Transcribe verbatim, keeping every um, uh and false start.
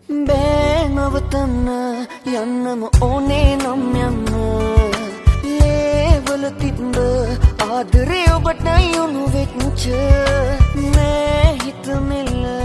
බෑ නවතන්න යන්නම ඕනේ නම් යන්න ලේවල තිබ්බ ආදරේ ඔබට යොමු වෙච්ච නෑ හිත මෙල්ල